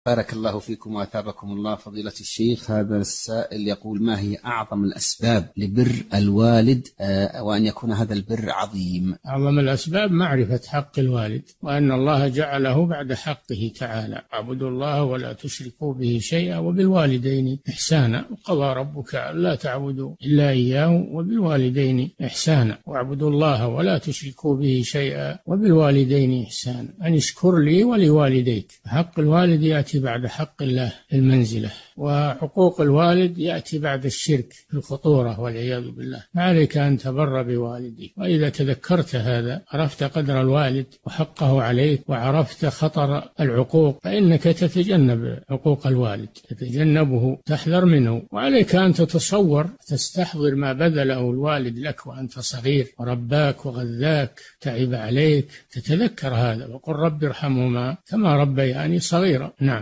بارك الله فيكم وأثابكم الله فضيلة الشيخ. هذا السائل يقول: ما هي أعظم الأسباب لبر الوالد وأن يكون هذا البر عظيم؟ أعظم الأسباب معرفة حق الوالد، وأن الله جعله بعد حقه تعالى: اعبدوا الله ولا تشركوا به شيئا وبالوالدين إحسانا، وقضى ربك ألا تعبدوا إلا إياه وبالوالدين إحسانا، واعبدوا الله ولا تشركوا به شيئا وبالوالدين إحسانا، أن اشكر لي ولوالديك. حق الوالد يأتي بعد حق الله المنزلة، وحقوق الوالد يأتي بعد الشرك في الخطورة والعياذ بالله. عليك أن تبر بوالديك، وإذا تذكرت هذا عرفت قدر الوالد وحقه عليك، وعرفت خطر العقوق، فإنك تتجنب عقوق الوالد، تتجنبه، تحذر منه. وعليك أن تتصور، تستحضر ما بذله الوالد لك وأنت صغير، ورباك وغذاك، تعب عليك، تتذكر هذا، وقل رب ارحمهما كما ربياني صغيرا. نعم.